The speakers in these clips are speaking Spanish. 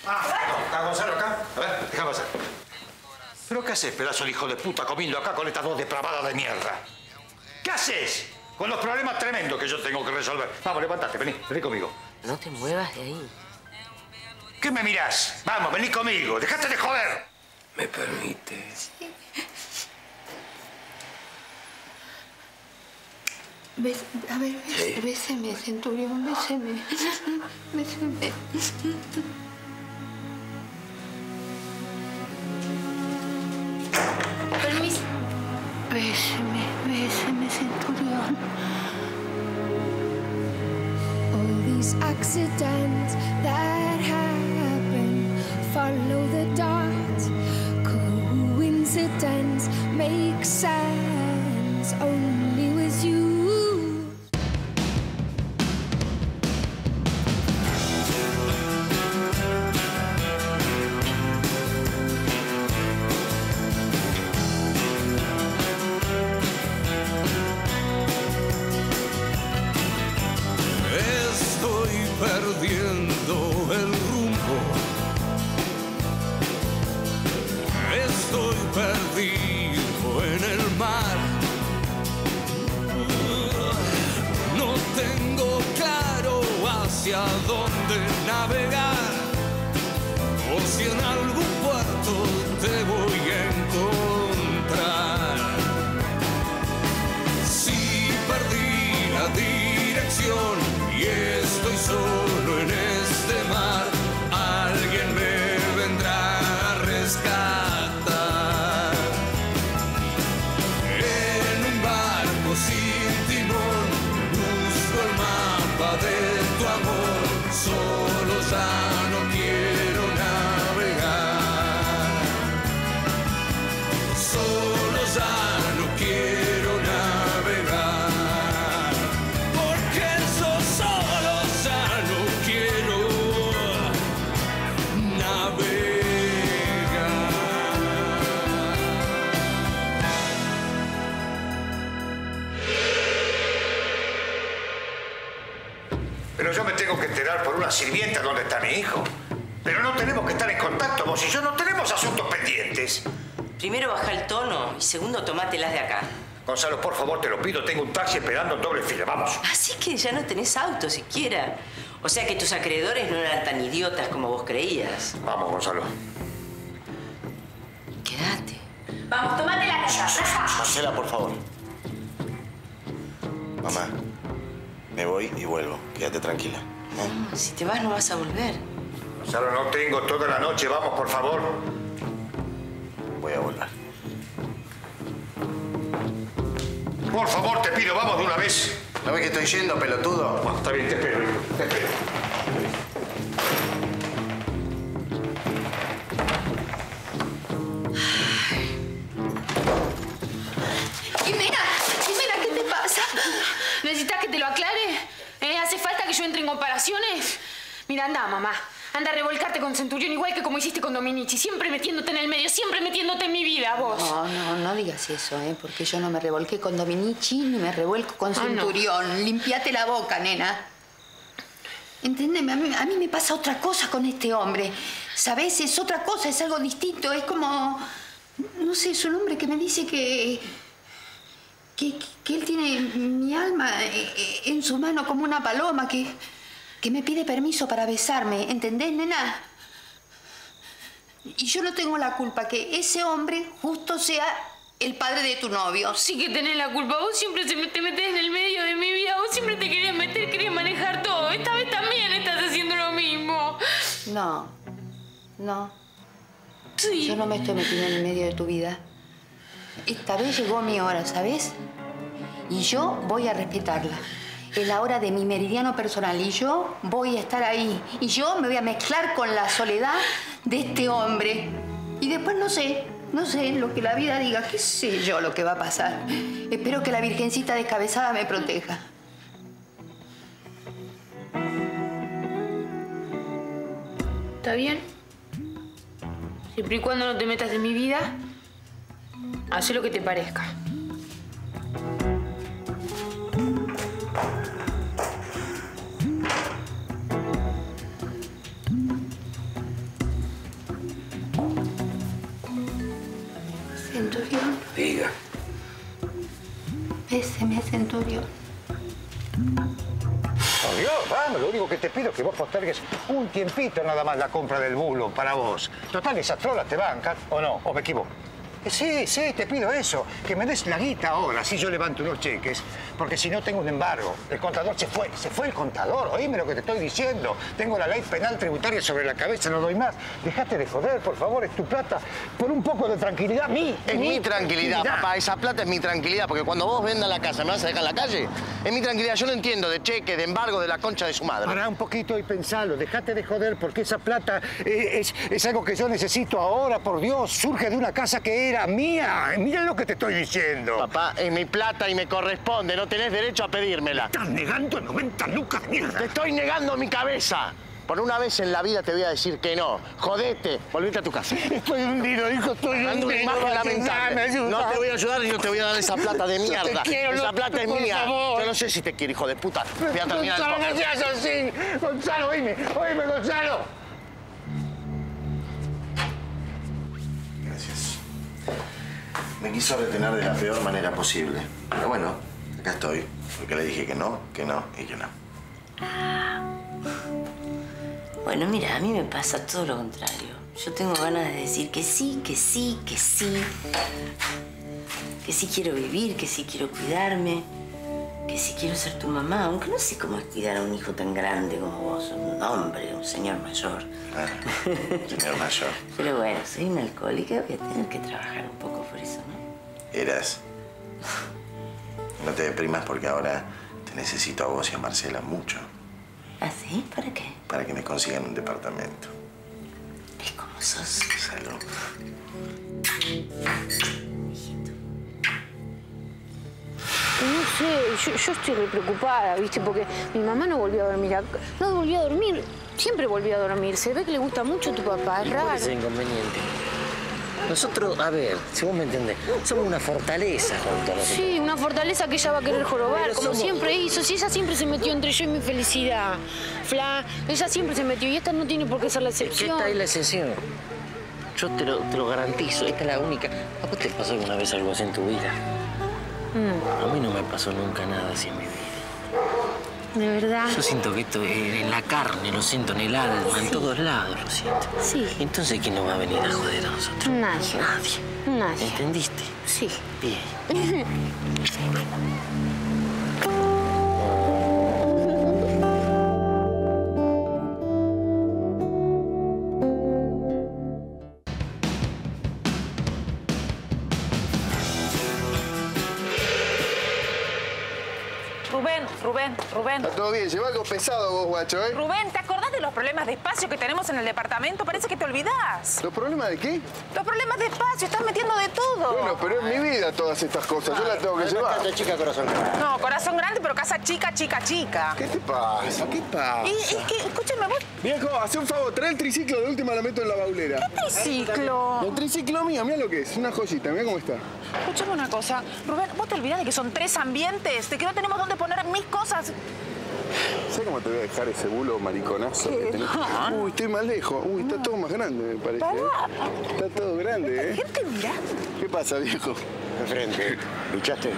¿Está Gonzalo acá? A ver, déjame pasar. ¿Pero qué haces, pedazo de hijo de puta, comiendo acá con estas dos depravadas de mierda? ¿Qué haces? Con los problemas tremendos que yo tengo que resolver. Vamos, levántate, vení conmigo. No te muevas de ahí. ¿Qué me mirás? Vamos, vení conmigo. ¡Dejate de joder! ¿Me permite? Sí. A ver, béseme, centurión, béseme. Béseme. Permiso. Béseme, centurión. All these accidents that happen, follow the dot. Coincidence makes sense only with you. Perdiendo el rumbo, estoy perdido en el mar. No tengo claro hacia dónde navegar, o si en algún puerto te voy a encontrar. Si perdí la dirección y estoy solo en este mar, alguien me vendrá a rescatar. En un barco sin timón, busco el mapa de tu amor. Solo ya no quiero navegar. Solo ya no quiero navegar. Pero yo me tengo que enterar por una sirvienta dónde está mi hijo. Pero no tenemos que estar en contacto, vos y yo no tenemos asuntos pendientes. Primero baja el tono y segundo tomátelas de acá. Gonzalo, por favor, te lo pido. Tengo un taxi esperando en doble fila. Vamos. Así que ya no tenés auto siquiera. O sea que tus acreedores no eran tan idiotas como vos creías. Vamos, Gonzalo. Quédate. Vamos, tomate la casa. Marcela, por favor. Mamá, me voy y vuelvo. Quédate tranquila. No, si te vas no vas a volver. Gonzalo, no tengo toda la noche. Vamos, por favor. Voy a volver. Por favor, te pido, vamos de una vez. ¿No ves que estoy yendo, pelotudo? Bueno, está bien, te espero, hijo. Te espero. Jimena, ¿qué te pasa? ¿Necesitas que te lo aclare? ¿Hace falta que yo entre en comparaciones? Mira, anda, mamá. Anda a revolcarte con Centurión igual que como hiciste con Dominici. Siempre metiéndote en el medio, siempre metiéndote en mi vida, vos. No digas eso, porque yo no me revolqué con Dominici ni me revuelco con Centurión. No. Limpiate la boca, nena. Enténdeme, a mí me pasa otra cosa con este hombre. ¿Sabes? Es otra cosa, es algo distinto. Es como... No sé, es un hombre que me dice que él tiene mi alma en su mano como una paloma, que me pide permiso para besarme. ¿Entendés, nena? Y yo no tengo la culpa que ese hombre justo sea el padre de tu novio. Sí que tenés la culpa. Vos siempre te metés en el medio de mi vida. Vos siempre te querías meter, querías manejar todo. Esta vez también estás haciendo lo mismo. No. Sí. Yo no me estoy metiendo en el medio de tu vida. Esta vez llegó mi hora, ¿sabes? Y yo voy a respetarla. Es la hora de mi meridiano personal y yo voy a estar ahí. Y yo me voy a mezclar con la soledad de este hombre. Y después no sé lo que la vida diga. ¿Qué sé yo lo que va a pasar? Espero que la Virgencita descabezada me proteja. ¿Está bien? Siempre y cuando no te metas en mi vida, haz lo que te parezca. Haceme centurión. Por Dios, vamos, lo único que te pido es que vos postergues un tiempito nada más la compra del bulo para vos. Total, esas trolas te bancan, ¿o no? ¿O me equivoco? Sí, te pido eso, que me des la guita ahora, si yo levanto unos cheques, porque si no tengo un embargo. El contador se fue el contador, oíme lo que te estoy diciendo. Tengo la ley penal tributaria sobre la cabeza, no doy más. Dejate de joder, por favor, es tu plata, por un poco de tranquilidad. Es mi tranquilidad, papá, esa plata es mi tranquilidad, porque cuando vos vendas la casa, ¿me vas a dejar en la calle? Es mi tranquilidad, yo no entiendo de cheque, de embargo, de la concha de su madre. Pará un poquito y pensalo, dejate de joder, porque esa plata es algo que yo necesito ahora, por Dios, surge de una casa que era mía. Mira lo que te estoy diciendo. Papá, es mi plata y me corresponde. No tenés derecho a pedírmela. Estás negando 90 lucas de mierda. Te estoy negando mi cabeza. Por una vez en la vida te voy a decir que no. Jodete. Volvete a tu casa. Estoy hundido, hijo. Estoy Dando una hundido. imagen lamentable. No te voy a ayudar y no te voy a dar esa plata de mierda. Yo te quiero, esa plata es por mía. favor. Yo no sé si te quiero, hijo de puta. Voy a terminar Gonzalo, no seas así. Gonzalo, oíme, Gonzalo. Gracias. Me quiso retener de la peor manera posible. Pero bueno, acá estoy. Porque le dije que no y que no. Bueno, mira, a mí me pasa todo lo contrario. Yo tengo ganas de decir que sí, que sí, que sí. Que sí quiero vivir, que sí quiero cuidarme. Que sí quiero ser tu mamá, aunque no sé cómo es cuidar a un hijo tan grande como vos. Un hombre, un señor mayor. Claro, señor mayor. Pero bueno, soy una alcohólica, voy a tener que trabajar un poco por eso, ¿no? Eras. No te deprimas porque ahora te necesito a vos y a Marcela mucho. ¿Ah, sí? ¿Para qué? Para que me consigan un departamento. ¿Y cómo sos? Salud. No sé, yo estoy re preocupada, ¿viste? Porque mi mamá no volvió a dormir. No volvió a dormir, siempre volvió a dormir. Se ve que le gusta mucho a tu papá, es raro. ¿Cuál es el inconveniente? Nosotros, a ver, si vos me entendés, somos una fortaleza junto a nosotros. Sí, una fortaleza que ella va a querer jorobar, Pero como somos- siempre hizo. Si ella siempre se metió entre yo y mi felicidad. Fla, ella siempre se metió y esta no tiene por qué ser la Es que excepción. esta es la excepción. Yo te lo garantizo, esta es la única. ¿A vos te pasó alguna vez algo así en tu vida? A mí no me pasó nunca nada así en mi vida. ¿De verdad? Yo siento que esto es en la carne, lo siento en el alma, en todos lados lo siento. Sí. Entonces, ¿quién nos va a venir a joder a nosotros? Nadie. Nadie. ¿Entendiste? Sí. Bien. Rubén. Está todo bien, lleva algo pesado vos, guacho, ¿eh? Rubén, ¿te acordás de los problemas de espacio que tenemos en el departamento? Parece que te olvidás. ¿Los problemas de qué? Los problemas de espacio, estás metiendo de todo. Bueno, pero es mi vida todas estas cosas, yo las tengo que llevar. Casa chica, corazón grande. No, corazón grande, pero casa chica, chica, chica. ¿Qué te pasa? ¿Qué pasa? Y que, escúchame, vos... Viejo, hace un favor, trae el triciclo, de última la meto en la baulera. ¿Qué triciclo? El triciclo mío, mira lo que es, una joyita, mira cómo está. Escuchame una cosa. Rubén, ¿vos te olvidás de que son 3 ambientes? De que no tenemos dónde poner mis cosas. ¿Sabes cómo te voy a dejar ese bulo mariconazo que tenés? Uy, estoy más lejos. Uy, está todo más grande, me parece. ¿eh? Está todo grande, ¿eh? Gente mirando. ¿Qué pasa, viejo? De frente, ¿luchaste?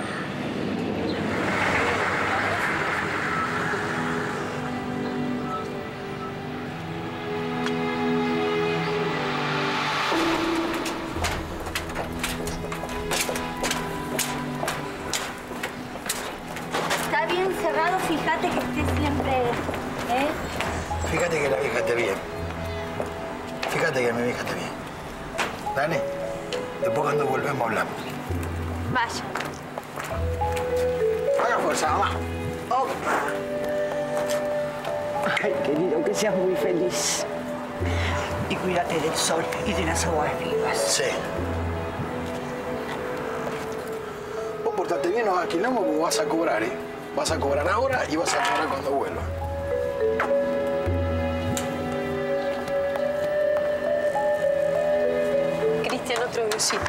Está bien cerrado, fíjate que esté siempre, ¿eh? Fíjate que la vieja esté bien. Fíjate que mi vieja esté bien. Dale. Después cuando volvemos hablamos. Vaya. Haga fuerza, mamá. Ay, querido, que seas muy feliz. Y cuídate del sol y de las aguas vivas. Sí. Vos portate bien, nos alquilamos porque vas a cobrar, ¿eh? Vas a cobrar ahora y vas a cobrar cuando vuelva. Cristian, otro besito.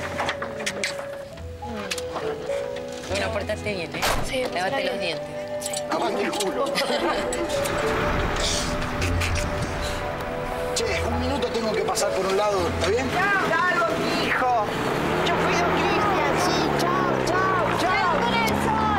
Bueno, portate bien, ¿eh? Sí, Lávate los dientes. Aguante el culo. Che, un minuto tengo que pasar por un lado, ¿está bien? ¡Claro, hijo! Yo cuido a Cristian, sí. Chao, chao, chao. ¡Con eso!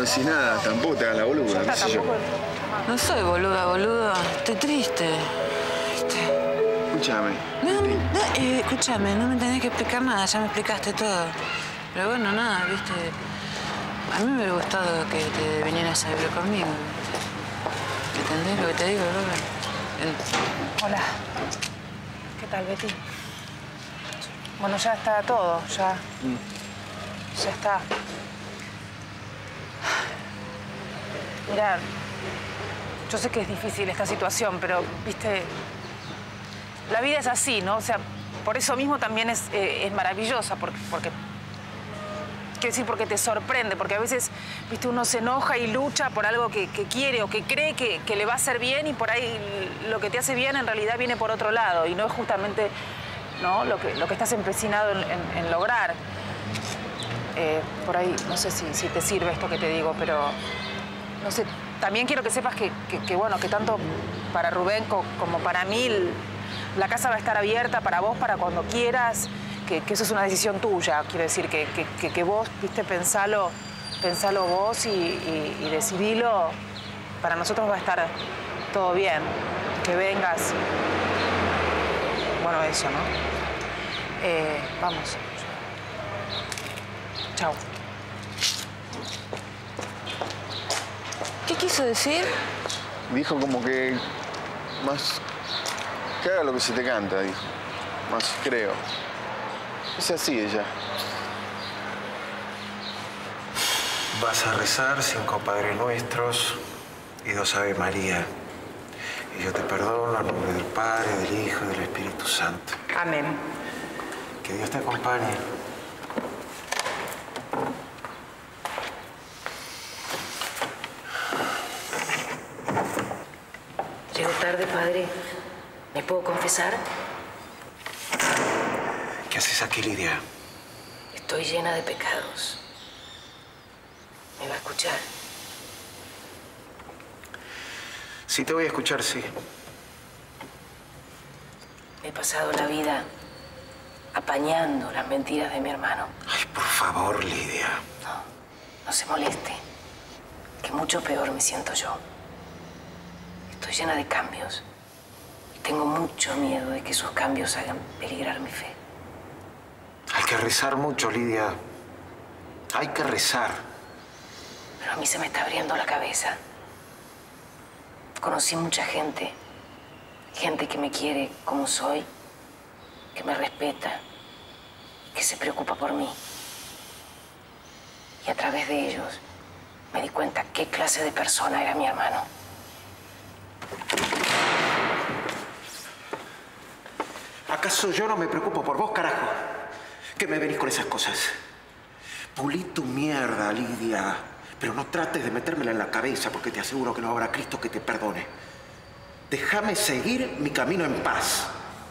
decís nada, tampoco te hagas la boluda, qué sé yo. No soy boluda, boludo. Estoy triste. Escúchame. Escúchame, no me tenés que explicar nada, ya me explicaste todo. Pero bueno, nada, viste. A mí me hubiera gustado que te vinieras a vivir conmigo. ¿Entendés lo que te digo, Rubén? Hola. ¿Qué tal, Betty? Bueno, ya está todo, ya. Ya está. Mira, yo sé que es difícil esta situación, pero, viste, la vida es así, ¿no? O sea, por eso mismo también es maravillosa, porque quiero decir, porque te sorprende, porque a veces, viste, uno se enoja y lucha por algo que quiere o que cree que le va a hacer bien y por ahí lo que te hace bien en realidad viene por otro lado y no es justamente, ¿no?, lo que estás empecinado en lograr. Por ahí, no sé si te sirve esto que te digo, pero, no sé, también quiero que sepas que bueno, que tanto para Rubén como para mí la casa va a estar abierta para vos, para cuando quieras. Que eso es una decisión tuya, quiero decir, que vos, viste, pensalo vos y decidilo. Para nosotros va a estar todo bien, que vengas. Bueno, eso, ¿no? Vamos. Chao. ¿Qué quiso decir? Dijo como que más... que haga lo que se te canta, dijo. Más creo. Es así ella. Vas a rezar 5 Padres Nuestros y 2 Ave María. Y yo te perdono en nombre del Padre, del Hijo y del Espíritu Santo. Amén. Que Dios te acompañe. Llego tarde, padre. ¿Me puedo confesar? ¿Qué haces aquí, Lidia? Estoy llena de pecados. ¿Me va a escuchar? Sí, te voy a escuchar, sí. Me he pasado la vida apañando las mentiras de mi hermano. Ay, por favor, Lidia. No se moleste, que mucho peor me siento yo. Estoy llena de cambios. Tengo mucho miedo de que esos cambios hagan peligrar mi fe. Hay que rezar mucho, Lidia. Hay que rezar. Pero a mí se me está abriendo la cabeza. Conocí mucha gente. Gente que me quiere como soy, que me respeta, que se preocupa por mí. Y a través de ellos me di cuenta qué clase de persona era mi hermano. ¿Acaso yo no me preocupo por vos, carajo? ¿Qué me venís con esas cosas? Pulí tu mierda, Lidia. Pero no trates de metérmela en la cabeza porque te aseguro que no habrá Cristo que te perdone. Déjame seguir mi camino en paz.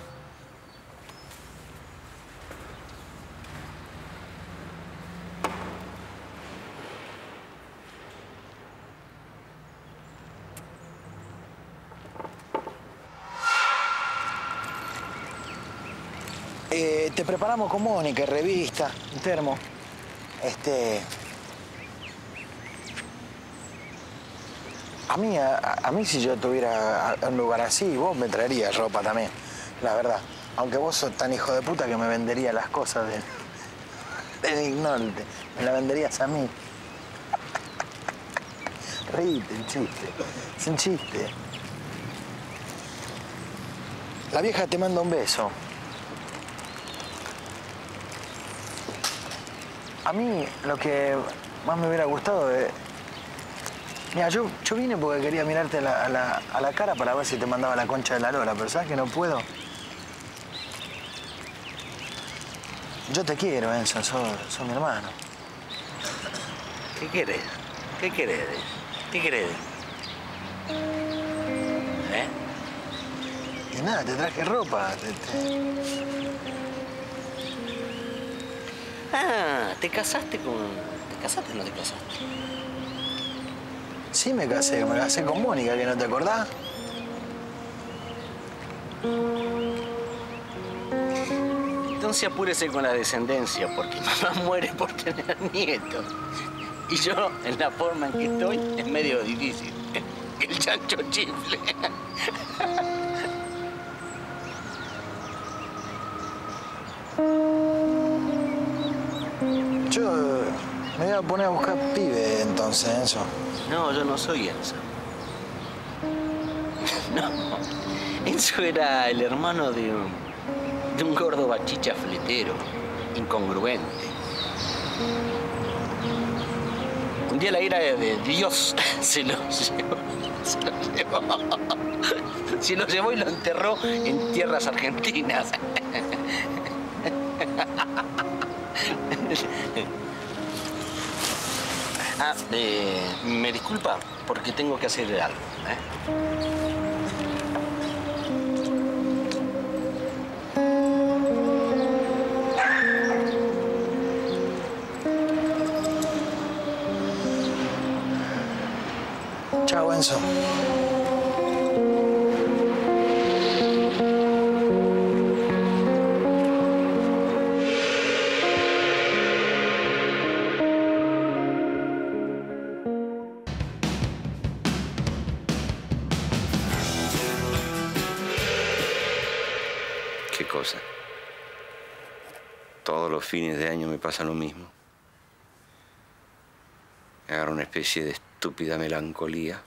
Te preparamos con Mónica, revista, un termo. A mí si yo tuviera un lugar así, vos me traerías ropa también, la verdad. Aunque vos sos tan hijo de puta que me venderías las cosas del ignorante. Me las venderías a mí. Reíte, un chiste. Es un chiste. La vieja te manda un beso. A mí lo que más me hubiera gustado es... Mira, yo vine porque quería mirarte a la cara para ver si te mandaba la concha de la lora, pero ¿sabes que no puedo? Yo te quiero, Enzo, sos mi hermano. ¿Qué querés? ¿Qué querés? ¿Qué querés? ¿Eh? Y nada, te traje ropa. Ah, ¿te casaste con...? ¿Te casaste o no te casaste? Sí, me casé con Mónica, ¿que no te acordás? Entonces apúrese con la descendencia, porque mamá muere por tener nietos. Y yo, en la forma en que estoy, es medio difícil. El chancho chifle. Yo me voy a poner a buscar pibe entonces, Enzo. No, yo no soy Enzo. No, Enzo era el hermano de un gordo bachicha fletero, incongruente. Un día la ira de Dios se lo llevó y lo enterró en tierras argentinas. Me disculpa porque tengo que hacer algo, Chao, Enzo. ¿Qué cosa? Todos los fines de año me pasa lo mismo. Me agarra una especie de estúpida melancolía.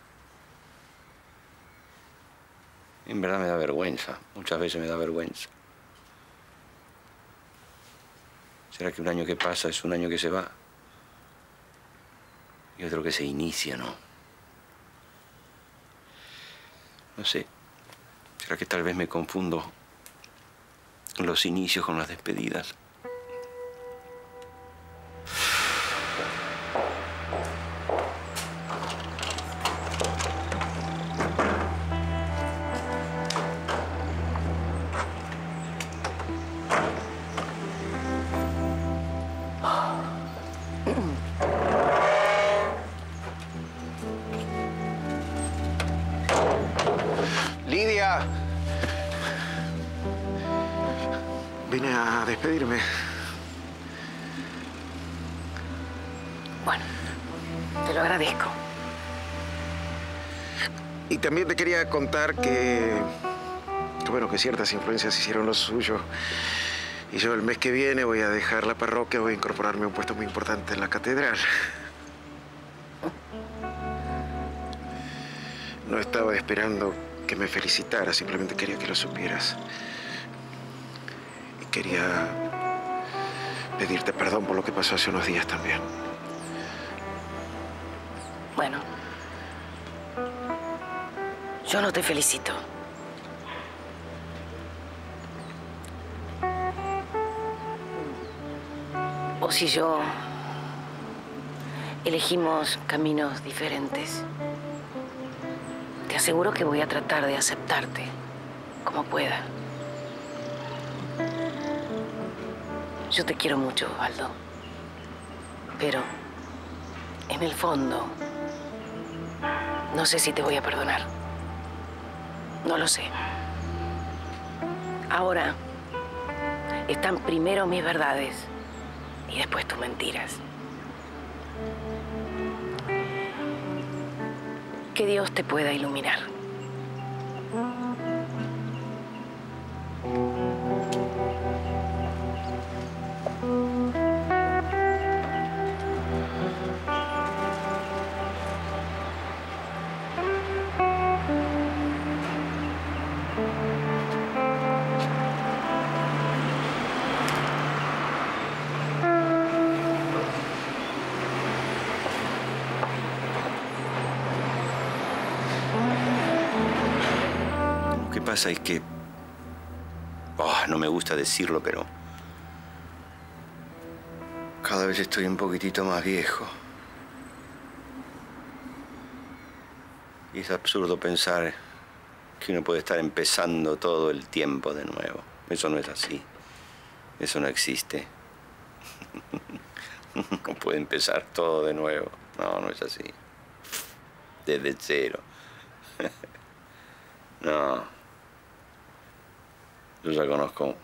En verdad me da vergüenza. Muchas veces me da vergüenza. ¿Será que un año que pasa es un año que se va? Y otro que se inicia, ¿no? No sé. ¿Será que tal vez me confundo los inicios con las despedidas? Lidia. Vine a despedirme. Bueno, te lo agradezco. Y también te quería contar que bueno, que ciertas influencias hicieron lo suyo. Y yo el mes que viene voy a dejar la parroquia, voy a incorporarme a un puesto muy importante en la catedral. No estaba esperando que me felicitara, simplemente quería que lo supieras. Y quería pedirte perdón por lo que pasó hace unos días también. Bueno, yo no te felicito. Vos y yo elegimos caminos diferentes. Te aseguro que voy a tratar de aceptarte como pueda. Yo te quiero mucho, Osvaldo. Pero, en el fondo, no sé si te voy a perdonar. No lo sé. Ahora, están primero mis verdades y después tus mentiras. Que Dios te pueda iluminar. Lo que pasa es que... no me gusta decirlo, pero... cada vez estoy un poquitito más viejo. Y es absurdo pensar que uno puede estar empezando todo el tiempo de nuevo. Eso no es así. Eso no existe. No puede empezar todo de nuevo. No, no es así. Desde cero. No. Yo ya conozco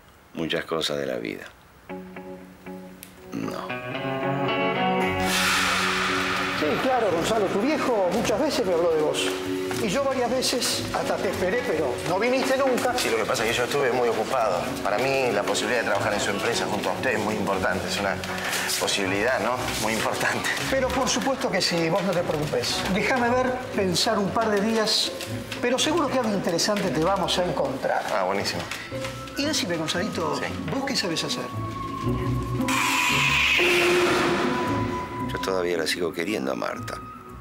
muchas cosas de la vida. No. Claro, Gonzalo, tu viejo muchas veces me habló de vos. Y yo varias veces hasta te esperé, pero no viniste nunca. Sí, lo que pasa es que yo estuve muy ocupado. Para mí la posibilidad de trabajar en su empresa junto a usted es muy importante. Es una posibilidad, ¿no? Muy importante. Pero por supuesto que sí, vos no te preocupes. Déjame ver, pensar un par de días, pero seguro que algo interesante te vamos a encontrar. Ah, buenísimo. Y decime, Gonzalito, ¿vos qué sabes hacer? Yo todavía la sigo queriendo a Marta.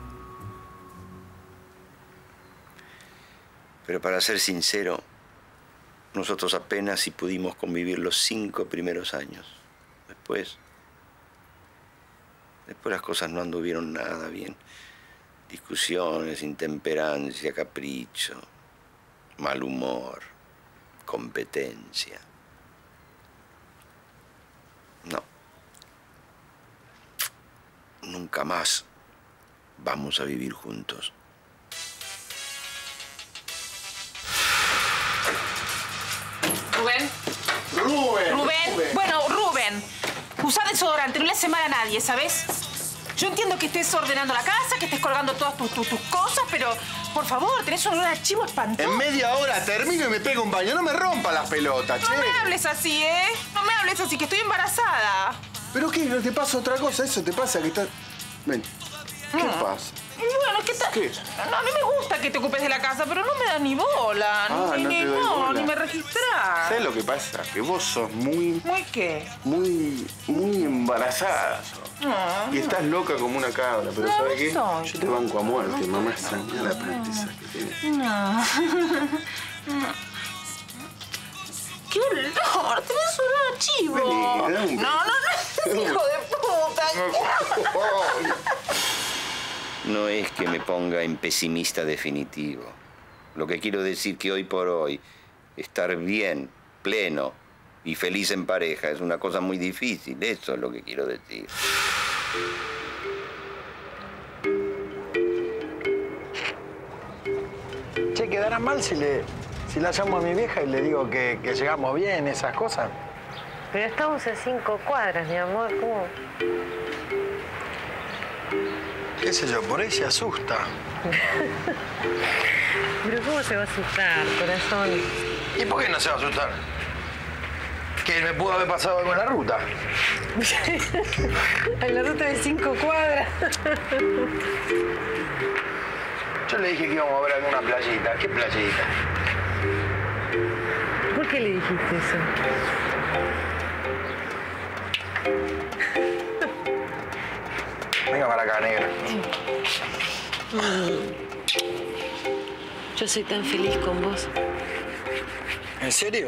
Pero para ser sincero, nosotros apenas si pudimos convivir los 5 primeros años. Después las cosas no anduvieron nada bien. Discusiones, intemperancia, capricho, mal humor, competencia. No. Nunca más vamos a vivir juntos. ¿Rubén? Rubén. Bueno, Rubén, usa desodorante, no le hace mal a nadie, ¿sabes? Yo entiendo que estés ordenando la casa, que estés colgando todas tus cosas, pero por favor, tenés un olor a chivo espantoso. En media hora termino y me pego un baño. No me rompa las pelotas, che. No me hables así, ¿eh? No me hables así, que estoy embarazada. ¿Pero qué? ¿No te pasa otra cosa? ¿Eso te pasa que estás...? Ven. ¿Qué pasa? Bueno, ¿qué tal? ¿Qué? No, a mí me gusta que te ocupes de la casa, pero no me das ni bola. Ah, no te doy bola. Ni me registrás. ¿Sabes lo que pasa? Que vos sos muy... ¿Muy qué? Muy embarazada sos. Y estás loca como una cabra, pero No, ¿sabes qué? soy. Yo te banco a muerte, mamá. Extraña la princesa que tenés. No. ¡Qué olor! ¡Tenés olor a chivo! Vení, dame un No, hijo de puta. No es que me ponga en pesimista definitivo. Lo que quiero decir que hoy por hoy, estar bien, pleno y feliz en pareja es una cosa muy difícil. Eso es lo que quiero decir. Che, ¿quedará mal si la llamo a mi vieja y le digo que llegamos bien, esas cosas? Pero estamos a 5 cuadras, mi amor. ¿Cómo? ¿Qué sé yo? Por ahí se asusta. Pero ¿cómo se va a asustar, corazón? ¿Y por qué no se va a asustar? Que me pudo haber pasado algo en la ruta. En la ruta de 5 cuadras. Yo le dije que íbamos a ver alguna playita. ¿Qué playita? ¿Por qué le dijiste eso? Venga para acá, negra. Yo soy tan feliz con vos. ¿En serio?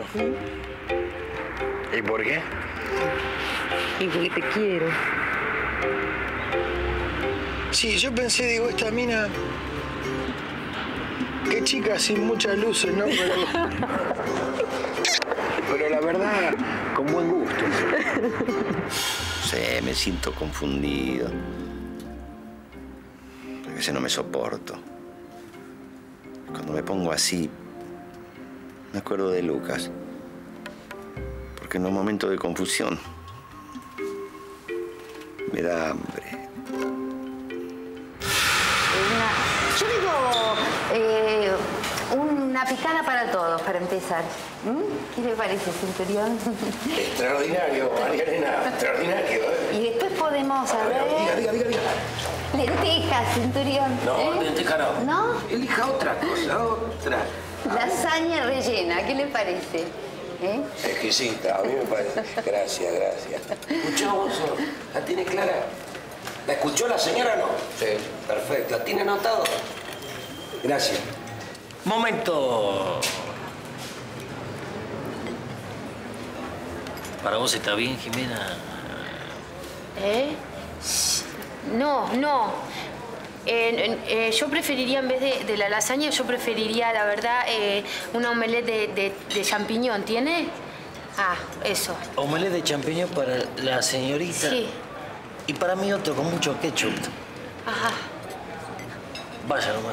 ¿Y por qué? Y porque te quiero. Sí, yo pensé, digo, esta mina... Qué chica sin muchas luces, ¿no? Pero la verdad, con buen gusto. Sí, me siento confundido. A veces no me soporto. Cuando me pongo así, me acuerdo de Lucas. Porque en un momento de confusión me da hambre. Yo digo, una picada para todos, para empezar. ¿Qué le parece, Centurión? Extraordinario, María Elena, extraordinario. Y después podemos saber... Diga. Lentejas, Centurión. No, lenteja no. ¿No? Elija otra cosa, otra. Lasaña rellena, ¿qué le parece? Exquisita, a mí me parece. Gracias. ¿Escuchó vos? ¿La tiene clara? ¿La escuchó la señora o no? Sí, perfecto. ¿La tiene anotado? Gracias. Momento. ¿Para vos está bien, Jimena? No. Yo preferiría, en vez de la lasaña, yo preferiría, la verdad, una omelette de champiñón. ¿Tiene? Ah, eso. Omelette de champiñón para la señorita. Sí. Y para mí otro con mucho ketchup. Ajá. Vaya nomás.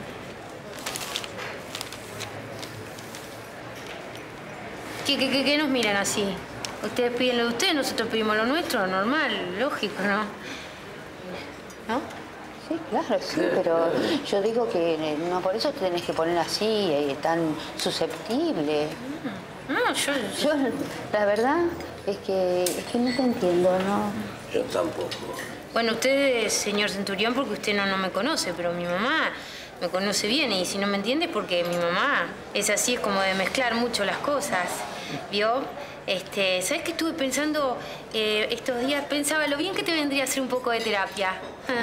¿Qué nos miran así? Ustedes piden lo de ustedes, nosotros pedimos lo nuestro, normal, lógico, ¿no? ¿No? Sí, claro, sí, pero yo digo que no por eso te tenés que poner así, tan susceptible. No, yo... La verdad es que no te entiendo, ¿no? Yo tampoco. Bueno, usted, señor Centurión, porque usted no me conoce, pero mi mamá me conoce bien. Y si no me entiende es porque mi mamá es así, es como de mezclar mucho las cosas, ¿vio? ¿Sabes qué estuve pensando estos días? Pensaba lo bien que te vendría a hacer un poco de terapia.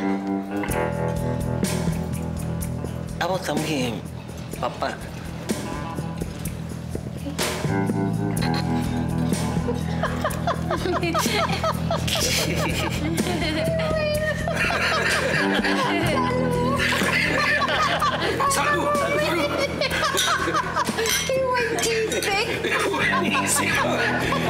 A vos también, papá. ¡Salud! ¡Salud! ¡Qué buen chiste! ¡Buenísimo!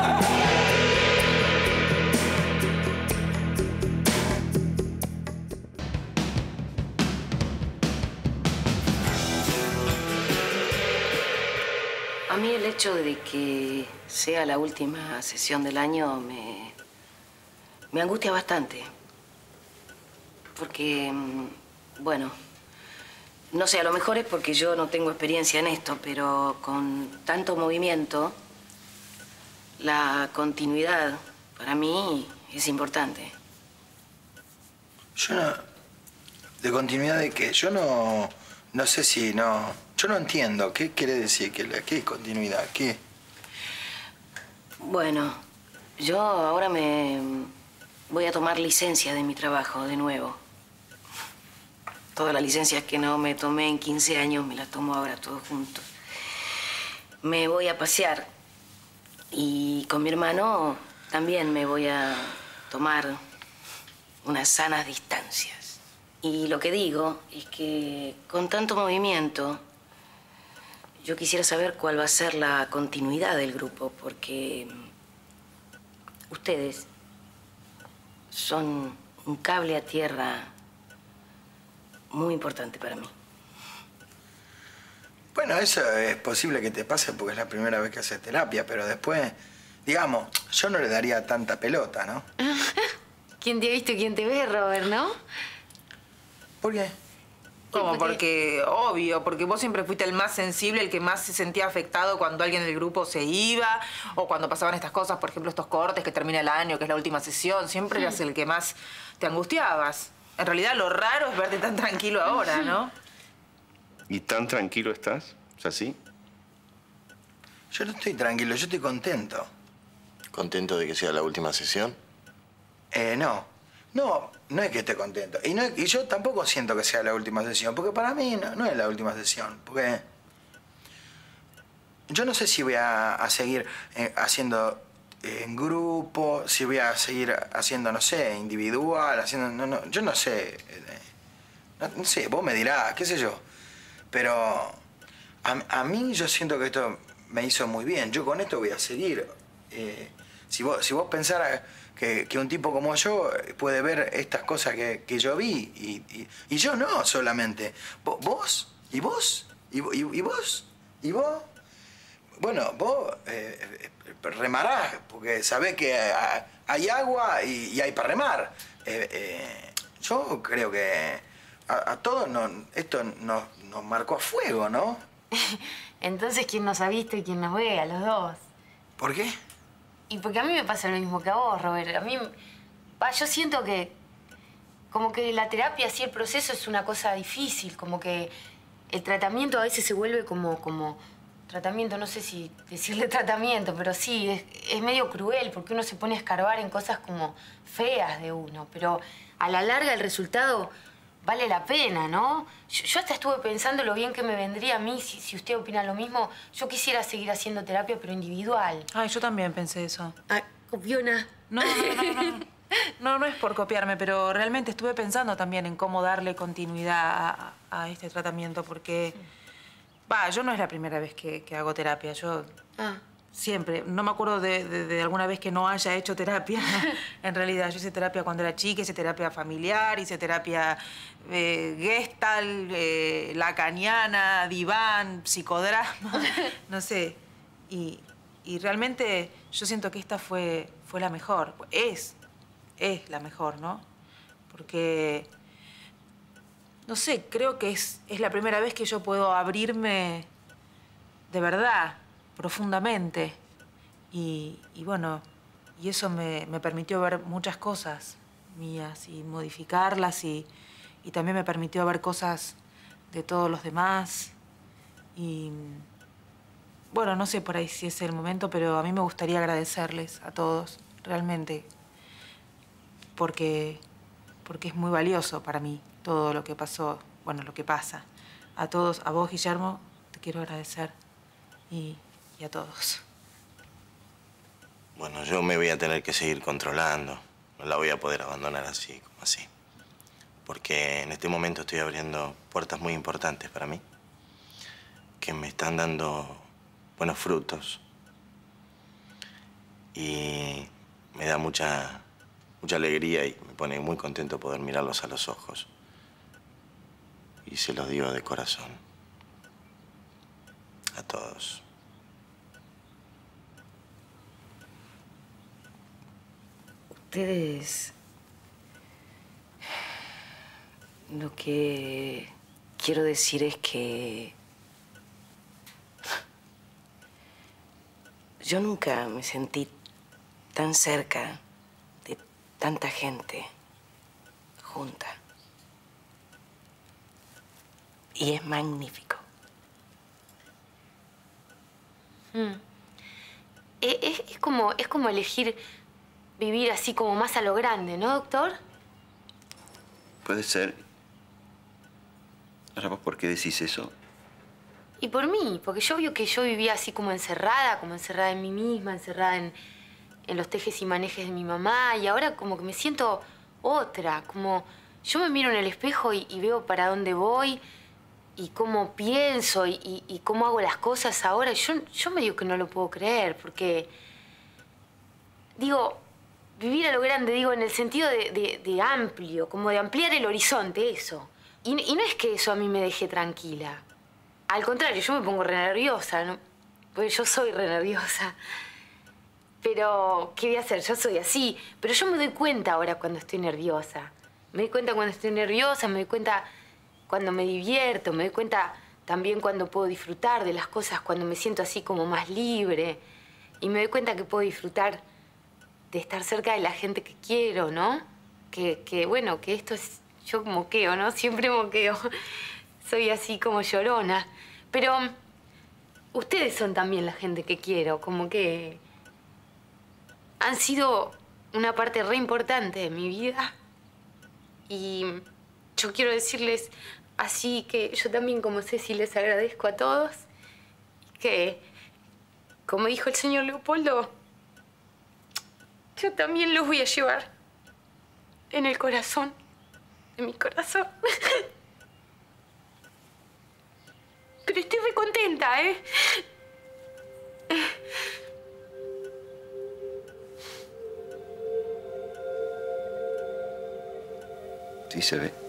A mí el hecho de que sea la última sesión del año me angustia bastante. Porque, bueno, no sé, a lo mejor es porque yo no tengo experiencia en esto, pero con tanto movimiento, la continuidad para mí es importante. Yo no... ¿De continuidad de qué? Yo no sé si no... Yo no entiendo. ¿Qué quiere decir? ¿Qué es continuidad? ¿Qué? Bueno, yo ahora me voy a tomar licencia de mi trabajo de nuevo. Todas las licencias que no me tomé en 15 años me las tomo ahora todos juntos. Me voy a pasear y con mi hermano también me voy a tomar unas sanas distancias. Y lo que digo es que con tanto movimiento yo quisiera saber cuál va a ser la continuidad del grupo, porque ustedes son un cable a tierra muy importante para mí. Bueno, eso es posible que te pase porque es la primera vez que haces terapia, pero después, digamos, yo no le daría tanta pelota, ¿no? ¿Quién te ha visto y quién te ve, Robert, no? ¿Por qué? ¿Cómo? Porque, obvio, porque vos siempre fuiste el más sensible, el que más se sentía afectado cuando alguien del grupo se iba o cuando pasaban estas cosas, por ejemplo, estos cortes que termina el año, que es la última sesión. Siempre eras el que más te angustiabas. En realidad, lo raro es verte tan tranquilo ahora, ¿no? ¿Y tan tranquilo estás? ¿Es así? Yo no estoy tranquilo, yo estoy contento. ¿Contento de que sea la última sesión? No. No es que esté contento. Y yo tampoco siento que sea la última sesión, porque para mí no es la última sesión. Porque yo no sé si voy a seguir haciendo en grupo, si voy a seguir haciendo, no sé, individual, haciendo... yo no sé. No sé, vos me dirás, qué sé yo. Pero a mí yo siento que esto me hizo muy bien. Yo con esto voy a seguir. Si vos pensaras que un tipo como yo puede ver estas cosas que yo vi, y yo no solamente. ¿Vos? ¿Y vos? ¿Y vos? ¿Y vos? Bueno, vos remarás, porque sabés que hay agua y hay para remar. Yo creo que a todos esto nos marcó a fuego, ¿no? Entonces, ¿quién nos ha visto y quién nos ve? A los dos. ¿Por qué? Y porque a mí me pasa lo mismo que a vos, Robert. A mí, yo siento que como que la terapia, así el proceso es una cosa difícil, como que el tratamiento a veces se vuelve como tratamiento, no sé si decirle tratamiento, pero sí, es medio cruel porque uno se pone a escarbar en cosas como feas de uno, pero a la larga el resultado vale la pena, ¿no? Yo hasta estuve pensando lo bien que me vendría a mí, si usted opina lo mismo. Yo quisiera seguir haciendo terapia, pero individual. Ay, yo también pensé eso. Ah, copiona. No es por copiarme, pero realmente estuve pensando también en cómo darle continuidad a este tratamiento, porque... yo no es la primera vez que hago terapia. Yo siempre, no me acuerdo de alguna vez que no haya hecho terapia. En realidad, yo hice terapia cuando era chica, hice terapia familiar, hice terapia Gestalt, lacaniana, diván, psicodrama, no sé. Y realmente yo siento que esta fue la mejor. Es la mejor, ¿no? Porque no sé, creo que es la primera vez que yo puedo abrirme de verdad, profundamente. Y bueno, y eso me permitió ver muchas cosas mías y modificarlas y también me permitió ver cosas de todos los demás. Y bueno, no sé por ahí si es el momento, pero a mí me gustaría agradecerles a todos, realmente, porque es muy valioso para mí todo lo que pasó, bueno, lo que pasa. A todos, a vos, Guillermo, te quiero agradecer y a todos. Bueno, yo me voy a tener que seguir controlando. No la voy a poder abandonar así, como así. Porque en este momento estoy abriendo puertas muy importantes para mí, que me están dando buenos frutos. Y me da mucha alegría y me pone muy contento poder mirarlos a los ojos. Y se los digo de corazón. A todos. Ustedes... Lo que quiero decir es que... Yo nunca me sentí tan cerca de tanta gente junta. Y es magnífico. Es como elegir vivir así como más a lo grande, ¿no, doctor? Puede ser. Ahora, ¿vos por qué decís eso? Y por mí, porque yo veo que yo vivía así como encerrada en mí misma, encerrada en los tejes y manejes de mi mamá. Y ahora como que me siento otra, como yo me miro en el espejo y veo para dónde voy y cómo pienso y cómo hago las cosas ahora. Yo me digo que no lo puedo creer, porque digo, vivir a lo grande, digo, en el sentido de amplio, como de ampliar el horizonte, eso. Y no es que eso a mí me deje tranquila. Al contrario, yo me pongo re nerviosa, ¿no? Porque yo soy re nerviosa. Pero, ¿qué voy a hacer? Yo soy así. Pero yo me doy cuenta ahora cuando estoy nerviosa. Me doy cuenta cuando estoy nerviosa, me doy cuenta cuando me divierto, me doy cuenta también cuando puedo disfrutar de las cosas, cuando me siento así como más libre. Y me doy cuenta que puedo disfrutar de estar cerca de la gente que quiero, ¿no? Bueno, que esto es... Yo moqueo, ¿no? Siempre moqueo. Soy así como llorona. Pero ustedes son también la gente que quiero. Como que han sido una parte re importante de mi vida. Y yo quiero decirles así que yo también, como Ceci, les agradezco a todos. Que, como dijo el señor Leopoldo, yo también los voy a llevar en el corazón, en mi corazón. Pero estoy re contenta, ¿eh? Sí se ve.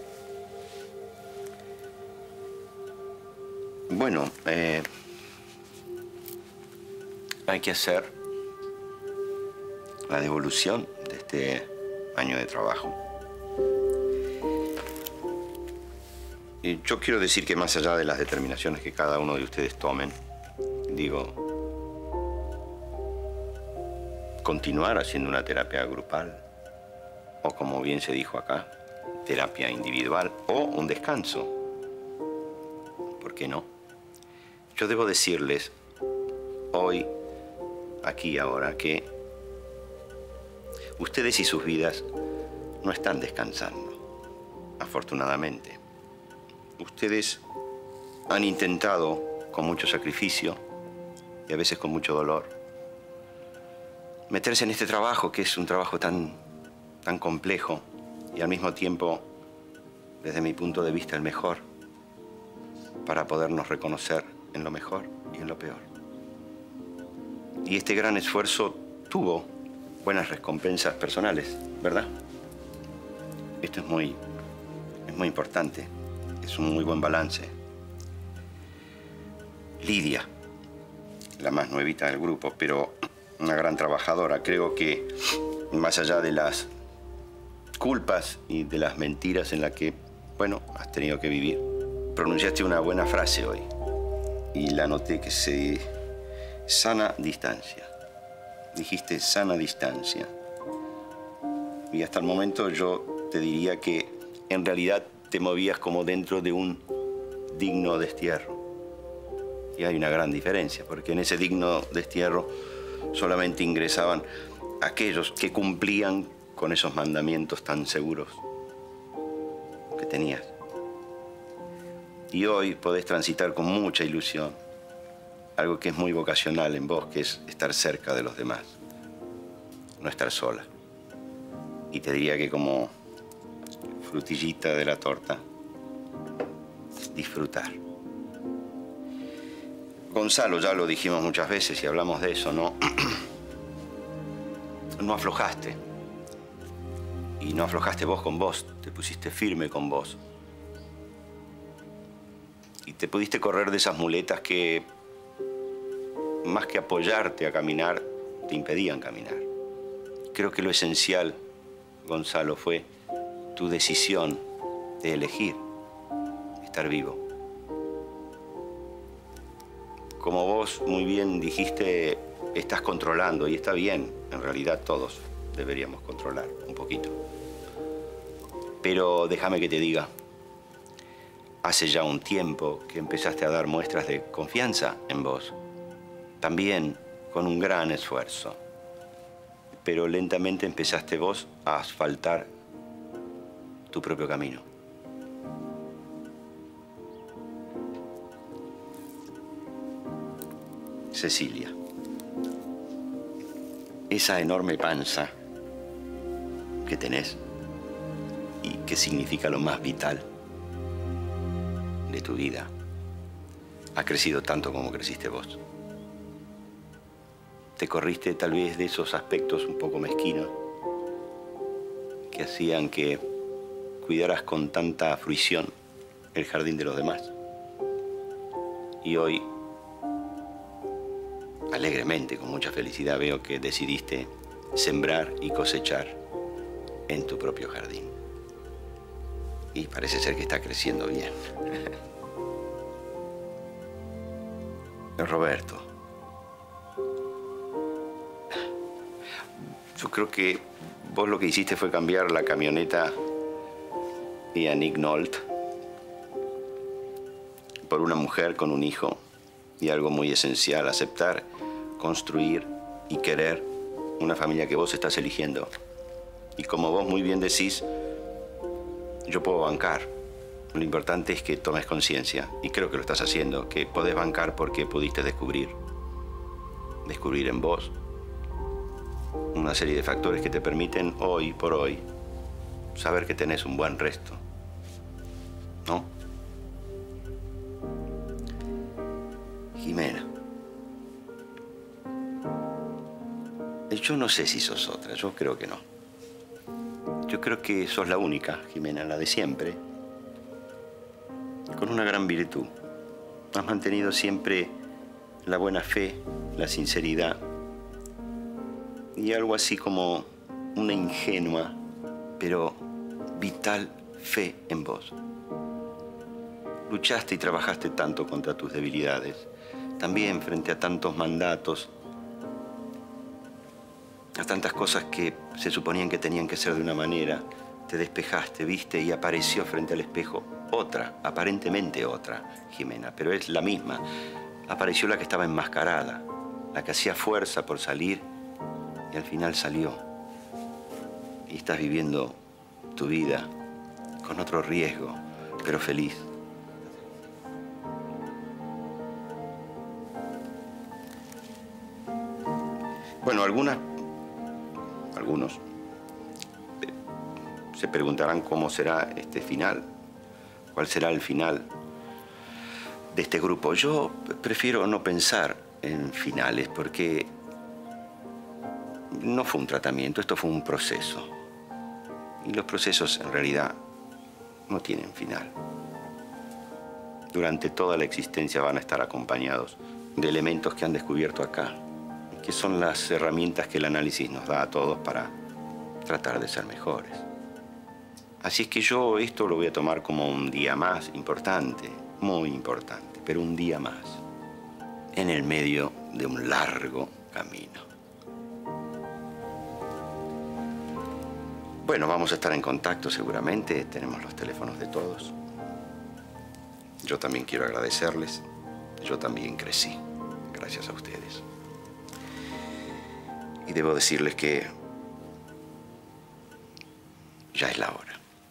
Bueno, hay que hacer la devolución de este año de trabajo. Y yo quiero decir que más allá de las determinaciones que cada uno de ustedes tomen, digo, continuar haciendo una terapia grupal, o como bien se dijo acá, terapia individual, o un descanso. ¿Por qué no? Yo debo decirles hoy, aquí ahora, que ustedes y sus vidas no están descansando, afortunadamente. Ustedes han intentado, con mucho sacrificio y a veces con mucho dolor, meterse en este trabajo, que es un trabajo tan complejo y al mismo tiempo, desde mi punto de vista, el mejor, para podernos reconocer en lo mejor y en lo peor. Y este gran esfuerzo tuvo buenas recompensas personales, ¿verdad? Esto es muy importante. Es un muy buen balance. Lidia, la más nuevita del grupo, pero una gran trabajadora. Creo que más allá de las culpas y de las mentiras en las que Bueno, has tenido que vivir. Pronunciaste una buena frase hoy. Y la noté que se... sana distancia. Dijiste sana distancia. Y hasta el momento yo te diría que en realidad te movías como dentro de un digno destierro. Y hay una gran diferencia, porque en ese digno destierro solamente ingresaban aquellos que cumplían con esos mandamientos tan seguros que tenías. Y hoy podés transitar con mucha ilusión algo que es muy vocacional en vos, que es estar cerca de los demás, no estar sola. Y te diría que como frutillita de la torta, disfrutar. Gonzalo, ya lo dijimos muchas veces y hablamos de eso, ¿no? No aflojaste. Y no aflojaste vos con vos, te pusiste firme con vos. Y te pudiste correr de esas muletas que, más que apoyarte a caminar, te impedían caminar. Creo que lo esencial, Gonzalo, fue tu decisión de elegir estar vivo. Como vos muy bien dijiste, estás controlando, y está bien, en realidad todos deberíamos controlar un poquito. Pero déjame que te diga, hace ya un tiempo que empezaste a dar muestras de confianza en vos, también con un gran esfuerzo. Pero lentamente empezaste vos a asfaltar tu propio camino. Cecilia, esa enorme panza que tenés y que significa lo más vital de tu vida, ha crecido tanto como creciste vos. Te corriste tal vez de esos aspectos un poco mezquinos que hacían que cuidaras con tanta fruición el jardín de los demás. Y hoy, alegremente, con mucha felicidad, veo que decidiste sembrar y cosechar en tu propio jardín. Y parece ser que está creciendo bien. Roberto, yo creo que vos lo que hiciste fue cambiar la camioneta y a Nick Nolte por una mujer con un hijo y algo muy esencial, aceptar, construir y querer una familia que vos estás eligiendo. Y como vos muy bien decís, yo puedo bancar. Lo importante es que tomes conciencia, y creo que lo estás haciendo, que podés bancar porque pudiste descubrir en vos una serie de factores que te permiten hoy por hoy saber que tenés un buen resto, ¿no? Jimena, yo no sé si sos otra, yo creo que no. Yo creo que sos la única, Jimena, la de siempre, con una gran virtud. Has mantenido siempre la buena fe, la sinceridad y algo así como una ingenua, pero vital fe en vos. Luchaste y trabajaste tanto contra tus debilidades, también frente a tantos mandatos, a tantas cosas que se suponían que tenían que ser de una manera. Te despejaste, viste, y apareció frente al espejo otra, aparentemente otra, Jimena, pero es la misma. Apareció la que estaba enmascarada, la que hacía fuerza por salir y al final salió. Y estás viviendo tu vida con otro riesgo, pero feliz. Bueno, algunos se preguntarán cómo será este final, cuál será el final de este grupo. Yo prefiero no pensar en finales porque no fue un tratamiento, esto fue un proceso. Y los procesos en realidad no tienen final. Durante toda la existencia van a estar acompañados de elementos que han descubierto acá, que son las herramientas que el análisis nos da a todos para tratar de ser mejores. Así es que yo esto lo voy a tomar como un día más importante, muy importante, pero un día más, en el medio de un largo camino. Bueno, vamos a estar en contacto seguramente, tenemos los teléfonos de todos. Yo también quiero agradecerles, yo también crecí, gracias a ustedes. Y debo decirles que ya es la hora.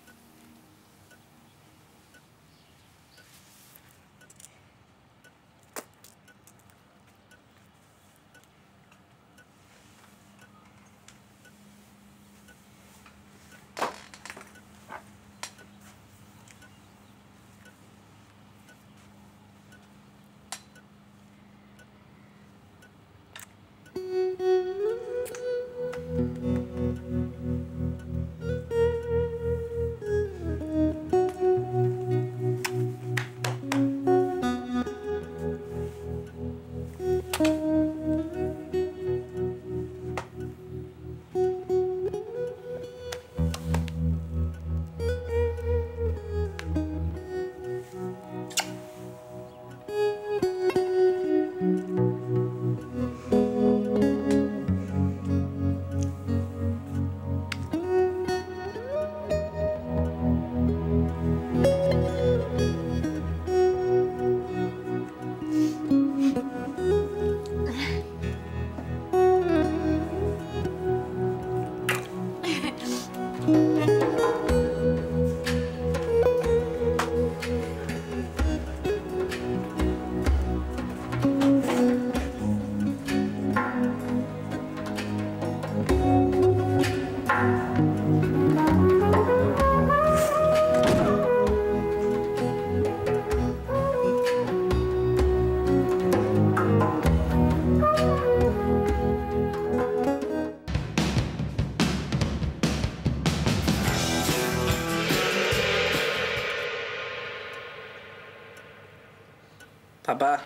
Papá.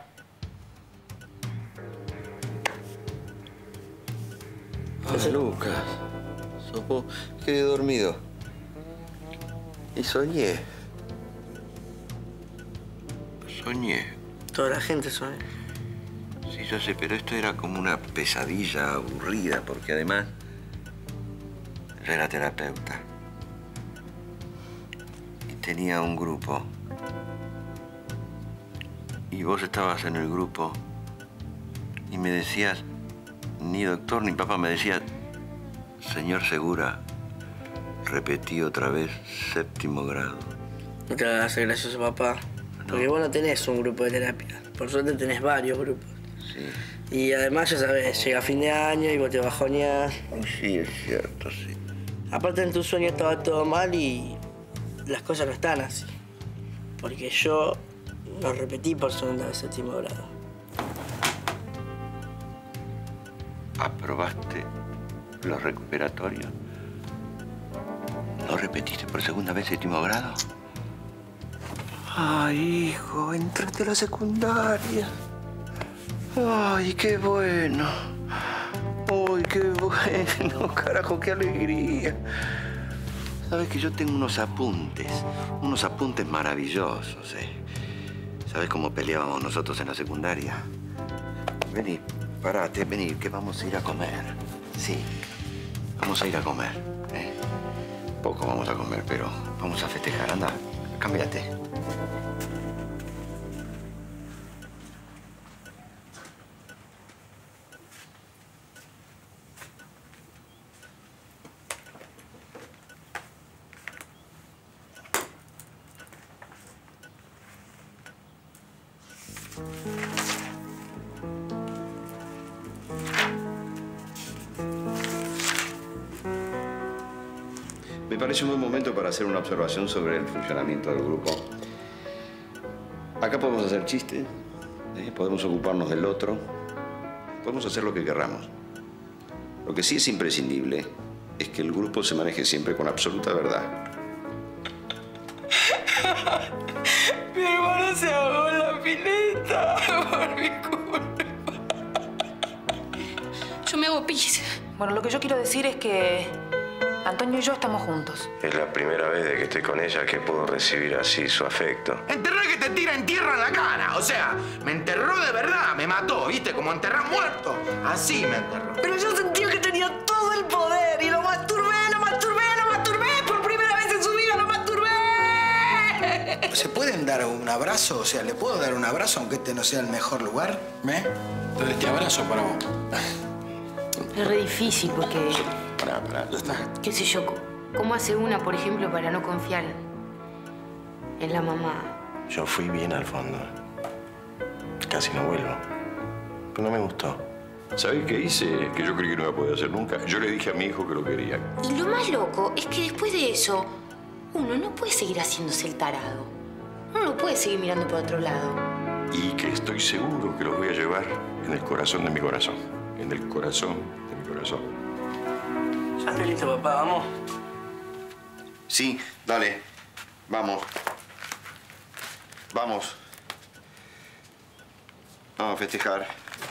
José Lucas, sos vos. Quedé dormido. Y soñé. Soñé. Toda la gente sueña. Sí, yo sé, pero esto era como una pesadilla aburrida, porque además yo era terapeuta. Y tenía un grupo. Y vos estabas en el grupo y me decías, ni doctor ni papá, me decía, señor Segura, repetí otra vez 7º grado. No te hagas gracioso, papá. Porque vos no tenés un grupo de terapia. Por suerte tenés varios grupos. Sí. Y además, ya sabés, llega fin de año y vos te bajoneás. Sí, es cierto, sí. Aparte, en tu sueño estaba todo mal y las cosas no están así. Porque yo lo repetí por segunda vez 7º grado. ¿Aprobaste los recuperatorios? ¿No repetiste por segunda vez 7º grado? Ay, hijo, entraste a la secundaria. Ay, qué bueno. Ay, qué bueno, carajo, qué alegría. Sabes que yo tengo unos apuntes maravillosos, ¿eh? ¿Sabes cómo peleábamos nosotros en la secundaria? Vení, parate, vení, que vamos a ir a comer. Sí, vamos a ir a comer, ¿eh? Poco vamos a comer, pero vamos a festejar. Anda, cámbiate. Me parece un buen momento para hacer una observación sobre el funcionamiento del grupo. Acá podemos hacer chistes, podemos ocuparnos del otro, podemos hacer lo que querramos. Lo que sí es imprescindible es que el grupo se maneje siempre con absoluta verdad. Mi hermano se ahogó en la pileta por mi culpa. Yo me hago pis. Bueno, lo que yo quiero decir es que Antonio y yo estamos juntos. Es la primera vez de que estoy con ella que puedo recibir así su afecto. Enterré que te tira en tierra en la cara. O sea, me enterró de verdad, me mató, ¿viste? Como enterrar muerto. Así me enterró. Pero yo sentía que tenía todo el poder y lo masturbé. Por primera vez en su vida lo masturbé. ¿Se pueden dar un abrazo? O sea, ¿le puedo dar un abrazo aunque este no sea el mejor lugar? Entonces te abrazo para vos. Es re difícil porque, Pará, ya está. qué sé yo, ¿cómo hace una, por ejemplo, para no confiar en la mamá? Yo fui bien al fondo. Casi no vuelvo. Pero no me gustó. ¿Sabés qué hice? Que yo creí que no iba a poder hacer nunca. Yo le dije a mi hijo que lo quería. Y lo más loco es que después de eso, uno no puede seguir haciéndose el tarado. Uno no puede seguir mirando por otro lado. Y que estoy seguro que los voy a llevar en el corazón de mi corazón. En el corazón de mi corazón. Ya estoy listo, papá. ¿Vamos? Sí, dale. Vamos. Vamos. Vamos a festejar.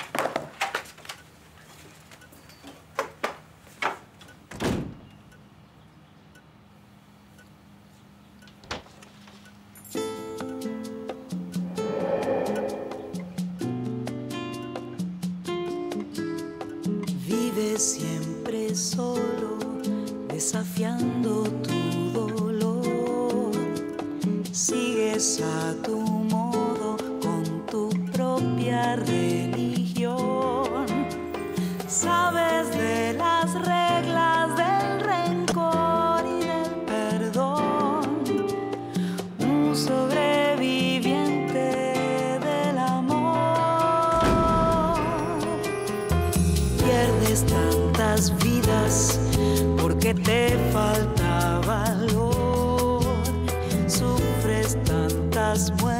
Vives siempre solo, desafiando tu dolor. Sigues a tu modo con tu propia religión. Sabes de las reglas del rencor y del perdón. Un sobreviviente del amor. Pierdes tantas vidas porque te falta valor. Sufres tantas muertes